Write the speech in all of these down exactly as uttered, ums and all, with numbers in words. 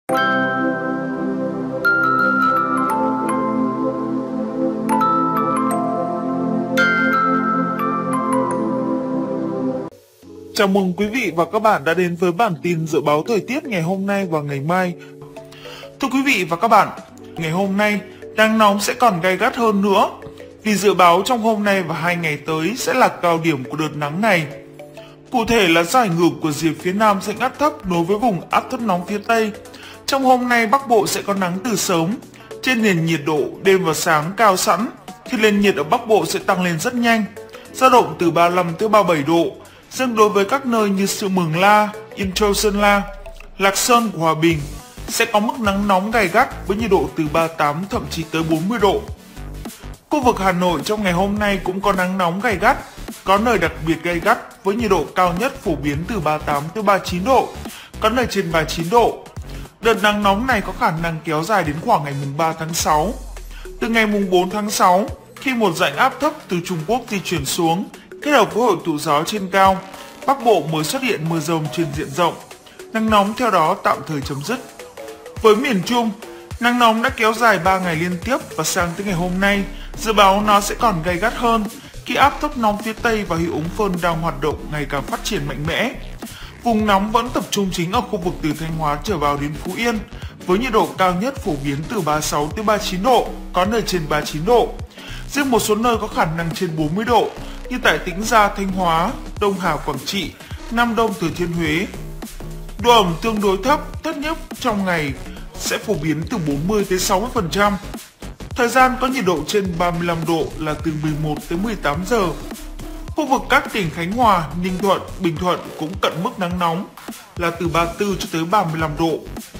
Chào mừng quý vị và các bạn đã đến với bản tin dự báo thời tiết ngày hôm nay và ngày mai. Thưa quý vị và các bạn, ngày hôm nay nắng nóng sẽ còn gay gắt hơn nữa vì dự báo trong hôm nay và hai ngày tới sẽ là cao điểm của đợt nắng này. Cụ thể là do ảnh hưởng của rìa phía nam rãnh áp thấp nối với vùng áp thấp nóng phía tây. Trong hôm nay Bắc Bộ sẽ có nắng từ sớm, trên nền nhiệt độ đêm và sáng cao sẵn thì nền nhiệt ở Bắc Bộ sẽ tăng lên rất nhanh, dao động từ ba mươi lăm tới ba mươi bảy độ. Riêng đối với các nơi như Sự Mường La, Yên Châu Sơn La, Lạc Sơn của Hòa Bình sẽ có mức nắng nóng gay gắt với nhiệt độ từ ba mươi tám thậm chí tới bốn mươi độ. Khu vực Hà Nội trong ngày hôm nay cũng có nắng nóng gay gắt, có nơi đặc biệt gay gắt với nhiệt độ cao nhất phổ biến từ ba mươi tám tới ba mươi chín độ, có nơi trên ba mươi chín độ. Đợt nắng nóng này có khả năng kéo dài đến khoảng ngày mùng ba tháng sáu. Từ ngày mùng bốn tháng sáu, khi một rãnh áp thấp từ Trung Quốc di chuyển xuống, kết hợp với hội tụ gió trên cao, Bắc Bộ mới xuất hiện mưa rông trên diện rộng. Nắng nóng theo đó tạm thời chấm dứt. Với miền Trung, nắng nóng đã kéo dài ba ngày liên tiếp và sang tới ngày hôm nay, dự báo nó sẽ còn gay gắt hơn khi áp thấp nóng phía Tây và hiệu ứng phơn đang hoạt động ngày càng phát triển mạnh mẽ. Vùng nóng vẫn tập trung chính ở khu vực từ Thanh Hóa trở vào đến Phú Yên, với nhiệt độ cao nhất phổ biến từ ba mươi sáu tới ba mươi chín độ, có nơi trên ba mươi chín độ. Riêng một số nơi có khả năng trên bốn mươi độ, như tại Tĩnh Gia, Thanh Hóa, Đông Hà, Quảng Trị, Nam Đông, Thừa Thiên Huế. Độ ẩm tương đối thấp, thấp nhất trong ngày sẽ phổ biến từ bốn mươi tới sáu mươi phần trăm. Thời gian có nhiệt độ trên ba mươi lăm độ là từ mười một tới mười tám giờ. Khu vực các tỉnh Khánh Hòa, Ninh Thuận, Bình Thuận cũng cận mức nắng nóng là từ ba mươi tư cho tới ba mươi lăm độ.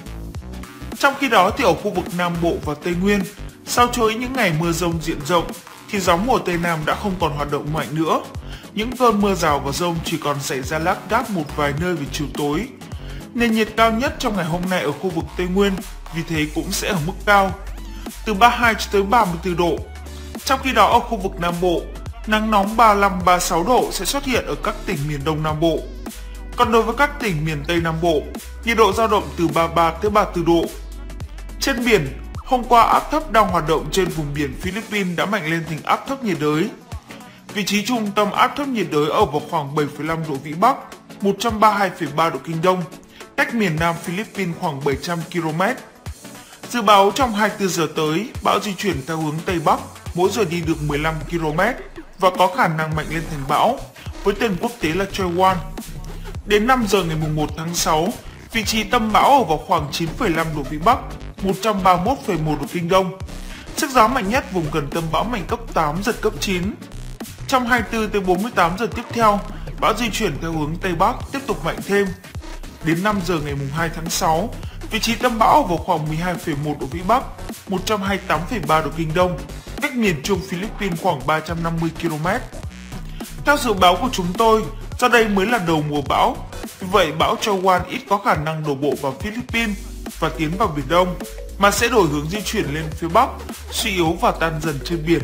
Trong khi đó thì ở khu vực Nam Bộ và Tây Nguyên, sau chuỗi những ngày mưa rông diện rộng thì gió mùa Tây Nam đã không còn hoạt động mạnh nữa. Những cơn mưa rào và dông chỉ còn xảy ra lác đác một vài nơi về chiều tối. Nền nhiệt cao nhất trong ngày hôm nay ở khu vực Tây Nguyên vì thế cũng sẽ ở mức cao, từ ba mươi hai cho tới ba mươi tư độ. Trong khi đó ở khu vực Nam Bộ, nắng nóng ba mươi lăm ba mươi sáu độ sẽ xuất hiện ở các tỉnh miền Đông Nam Bộ. Còn đối với các tỉnh miền Tây Nam Bộ, nhiệt độ dao động từ ba mươi ba tới ba mươi tư độ. Trên biển, hôm qua áp thấp đang hoạt động trên vùng biển Philippines đã mạnh lên thành áp thấp nhiệt đới. Vị trí trung tâm áp thấp nhiệt đới ở vào khoảng bảy phẩy năm độ Vĩ Bắc, một trăm ba mươi hai phẩy ba độ Kinh Đông, cách miền Nam Philippines khoảng bảy trăm ki lô mét. Dự báo trong hai mươi tư giờ tới, bão di chuyển theo hướng Tây Bắc, mỗi giờ đi được mười lăm ki lô mét và có khả năng mạnh lên thành bão, với tên quốc tế là Choiwan. Đến năm giờ ngày mùng một tháng sáu, vị trí tâm bão ở vào khoảng chín phẩy năm độ Vĩ Bắc, một trăm ba mươi mốt phẩy một độ Kinh Đông. Sức gió mạnh nhất vùng gần tâm bão mạnh cấp tám, giật cấp chín. Trong hai mươi tư tới bốn mươi tám giờ tiếp theo, bão di chuyển theo hướng Tây Bắc tiếp tục mạnh thêm. Đến năm giờ ngày mùng hai tháng sáu, vị trí tâm bão ở vào khoảng mười hai phẩy một độ Vĩ Bắc, một trăm hai mươi tám phẩy ba độ Kinh Đông, cách miền Trung Philippines khoảng ba trăm năm mươi ki lô mét. Theo dự báo của chúng tôi, do đây mới là đầu mùa bão, vì vậy bão Choiwan ít có khả năng đổ bộ vào Philippines và tiến vào Biển Đông, mà sẽ đổi hướng di chuyển lên phía Bắc, suy yếu và tan dần trên biển.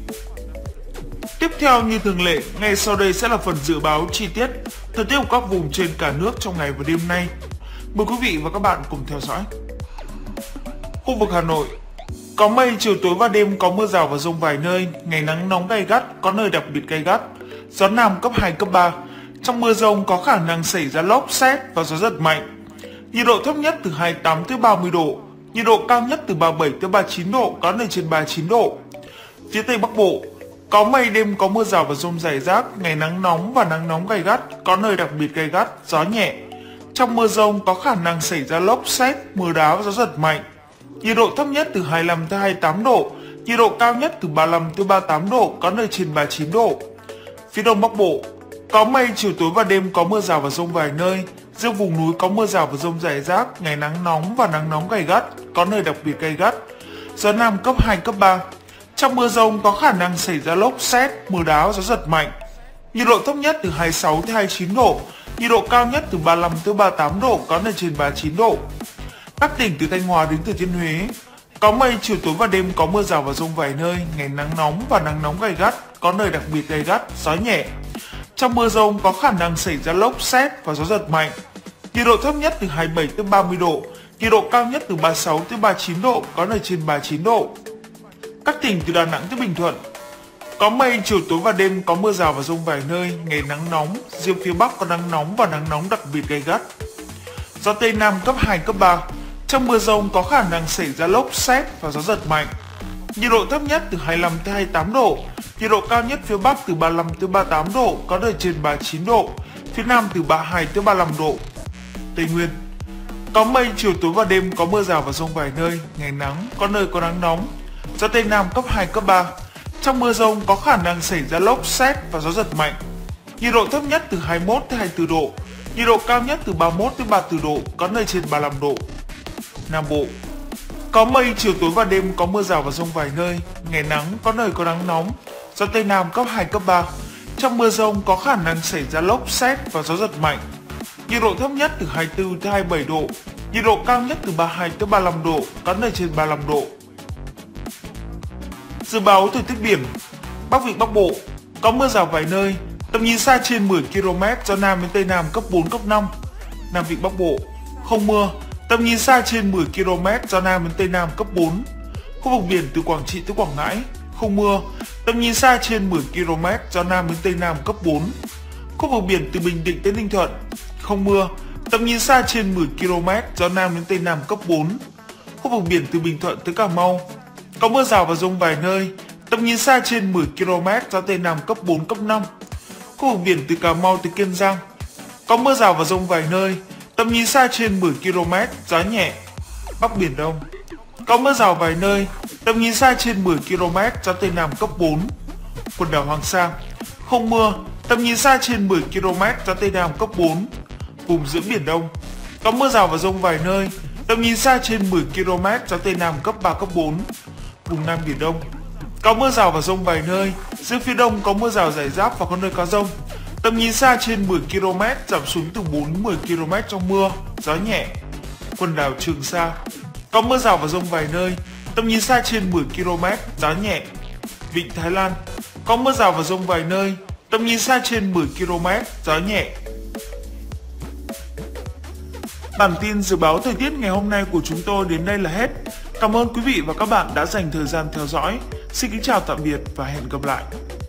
Tiếp theo như thường lệ, ngay sau đây sẽ là phần dự báo chi tiết thời tiết của các vùng trên cả nước trong ngày và đêm nay. Mời quý vị và các bạn cùng theo dõi. Khu vực Hà Nội, có mây, chiều tối và đêm có mưa rào và dông vài nơi, ngày nắng nóng gay gắt, có nơi đặc biệt gay gắt, gió Nam cấp hai, cấp ba. Trong mưa dông có khả năng xảy ra lốc, sét và gió giật mạnh. Nhiệt độ thấp nhất từ hai mươi tám tới ba mươi độ, nhiệt độ cao nhất từ ba mươi bảy tới ba mươi chín độ, có nơi trên ba mươi chín độ. Phía Tây Bắc Bộ, có mây, đêm có mưa rào và dông rải rác, ngày nắng nóng và nắng nóng gay gắt, có nơi đặc biệt gay gắt, gió nhẹ. Trong mưa dông có khả năng xảy ra lốc, sét, mưa đá và gió giật mạnh. Nhiệt độ thấp nhất từ hai mươi lăm tới hai mươi tám độ, nhiệt độ cao nhất từ ba mươi lăm tới ba mươi tám độ, có nơi trên ba mươi chín độ. Phía Đông Bắc Bộ, có mây, chiều tối và đêm có mưa rào và dông vài nơi. Riêng vùng núi có mưa rào và dông rải rác, ngày nắng nóng và nắng nóng gay gắt, có nơi đặc biệt gay gắt. Gió Nam cấp hai, cấp ba. Trong mưa dông có khả năng xảy ra lốc, sét, mưa đá, gió giật mạnh. Nhiệt độ thấp nhất từ hai mươi sáu tới hai mươi chín độ, nhiệt độ cao nhất từ ba mươi lăm tới ba mươi tám độ, có nơi trên ba mươi chín độ. Các tỉnh từ Thanh Hóa đến Thừa Thiên Huế, có mây, chiều tối và đêm có mưa rào và dông vài nơi, ngày nắng nóng và nắng nóng gay gắt, có nơi đặc biệt gay gắt, gió nhẹ. Trong mưa dông có khả năng xảy ra lốc, sét và gió giật mạnh. Nhiệt độ thấp nhất từ hai mươi bảy tới ba mươi độ, nhiệt độ cao nhất từ ba mươi sáu tới ba mươi chín độ, có nơi trên ba mươi chín độ. Các tỉnh từ Đà Nẵng tới Bình Thuận, có mây, chiều tối và đêm có mưa rào và dông vài nơi, ngày nắng nóng, riêng phía Bắc có nắng nóng và nắng nóng đặc biệt gay gắt. Gió Tây Nam cấp hai, cấp ba, trong mưa dông có khả năng xảy ra lốc, sét và gió giật mạnh. Nhiệt độ thấp nhất từ hai mươi lăm tới hai mươi tám độ, nhiệt độ cao nhất phía Bắc từ ba mươi lăm tới ba mươi tám độ, có nơi trên ba mươi chín độ, phía Nam từ ba mươi hai tới ba mươi lăm độ. Tây Nguyên, có mây, chiều tối và đêm có mưa rào và dông vài nơi, ngày nắng, có nơi có nắng nóng, gió Tây Nam cấp hai, cấp ba. Trong mưa dông có khả năng xảy ra lốc, sét và gió giật mạnh. Nhiệt độ thấp nhất từ hai mươi mốt tới hai mươi tư độ, nhiệt độ cao nhất từ ba mươi mốt tới ba mươi tư độ, có nơi trên ba mươi lăm độ. Nam Bộ, có mây, chiều tối và đêm có mưa rào và dông vài nơi, ngày nắng, có nơi có nắng nóng, gió Tây Nam cấp hai, cấp ba. Trong mưa dông có khả năng xảy ra lốc, sét và gió giật mạnh. Nhiệt độ thấp nhất từ hai mươi tư tới hai mươi bảy độ, nhiệt độ cao nhất từ ba mươi hai tới ba mươi lăm độ, có nơi trên ba mươi lăm độ. Dự báo thời tiết biển, Bắc Vịnh Bắc Bộ, có mưa rào vài nơi, tầm nhìn xa trên mười ki lô mét, gió Nam đến Tây Nam cấp bốn, cấp năm. Nam Vịnh Bắc Bộ, không mưa, tầm nhìn xa trên mười ki lô mét, gió Nam đến Tây Nam cấp bốn. Khu vực biển từ Quảng Trị tới Quảng Ngãi, không mưa, tầm nhìn xa trên mười ki lô mét, gió Nam đến Tây Nam cấp bốn. Khu vực biển từ Bình Định tới Ninh Thuận, không mưa, tầm nhìn xa trên mười ki lô mét, gió Nam đến Tây Nam cấp bốn. Khu vực biển từ Bình Thuận tới Cà Mau, có mưa rào và dông vài nơi, tầm nhìn xa trên mười ki lô mét, gió Tây Nam cấp bốn, cấp năm. Khu vực biển từ Cà Mau tới Kiên Giang, có mưa rào và dông vài nơi, tầm nhìn xa trên mười ki lô mét, gió nhẹ. Bắc Biển Đông, có mưa rào vài nơi, tầm nhìn xa trên mười ki lô mét, gió Tây Nam cấp bốn. Quần đảo Hoàng Sa, không mưa, tầm nhìn xa trên mười ki lô mét, gió Tây Nam cấp bốn. Vùng giữa Biển Đông, có mưa rào và dông vài nơi, tầm nhìn xa trên mười ki lô mét, gió Tây Nam cấp ba, cấp bốn. Vùng Nam Biển Đông, có mưa rào và dông vài nơi, riêng phía Đông có mưa rào rải rác và có nơi có dông. Tầm nhìn xa trên mười ki lô mét, giảm xuống từ bốn đến mười ki lô mét trong mưa, gió nhẹ. Quần đảo Trường Sa, có mưa rào và dông vài nơi, tầm nhìn xa trên mười ki lô mét, gió nhẹ. Vịnh Thái Lan, có mưa rào và dông vài nơi, tầm nhìn xa trên mười ki lô mét, gió nhẹ. Bản tin dự báo thời tiết ngày hôm nay của chúng tôi đến đây là hết. Cảm ơn quý vị và các bạn đã dành thời gian theo dõi. Xin kính chào tạm biệt và hẹn gặp lại.